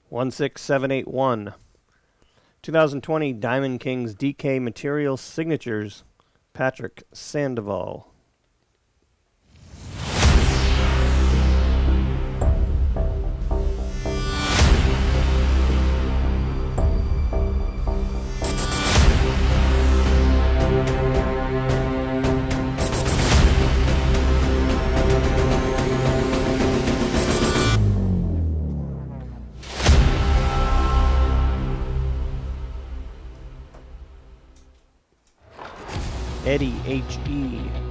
16781. 2020 Diamond Kings DK Material Signatures, Patrick Sandoval. Eddie H.E.